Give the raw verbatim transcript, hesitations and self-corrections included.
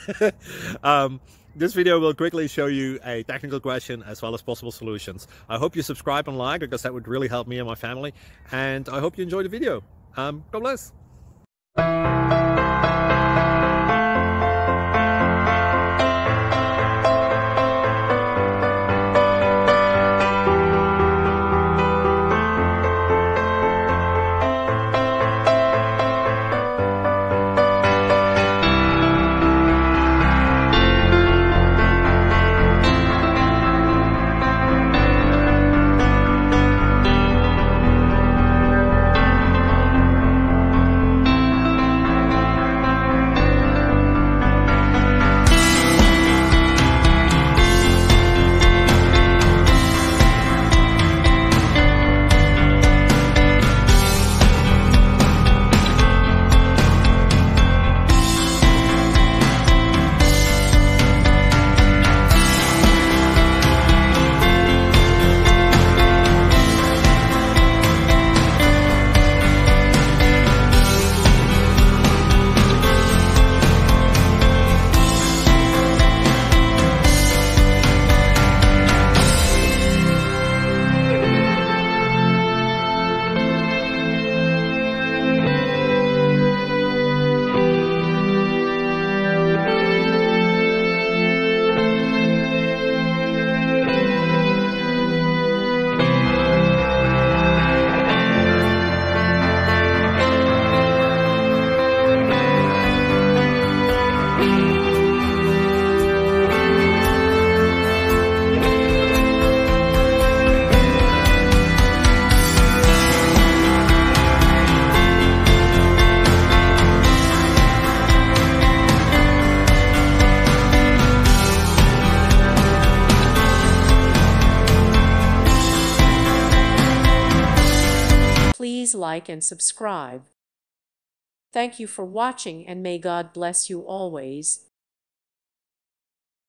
um, this video will quickly show you a technical question as well as possible solutions. I hope you subscribe and like, because that would really help me and my family. And I hope you enjoy the video. Um, God bless. Please like and subscribe. Thank you for watching, and may God bless you always.